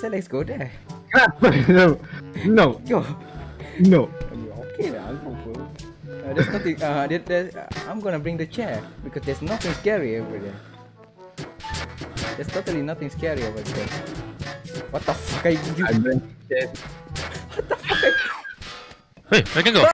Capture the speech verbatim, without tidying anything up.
said let's go there. no, no, Go. no. Okay, lah, I'll go, bro. Uh, there's nothing. Uh, there, there, uh, I'm gonna bring the chair because there's nothing scary over there. There's totally nothing scary over there. What the fuck are you? I bring it. What the fuck? Are you... Hey, I can go.